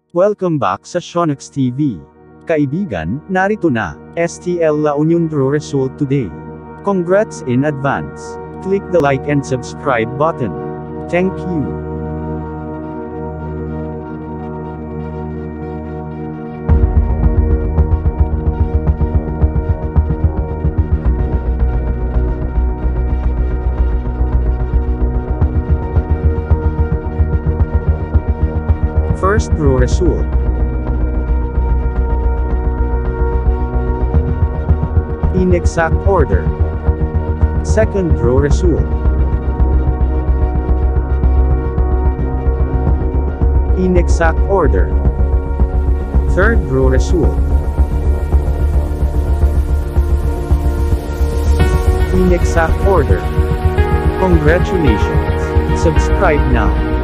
Welcome back sa Shonox TV. Kaibigan, narito na, STL La Union Draw Result today. Congrats in advance. Click the like and subscribe button. Thank you. First draw result. In exact order. Second draw result. In exact order. Third draw result. In exact order. Congratulations. Subscribe now.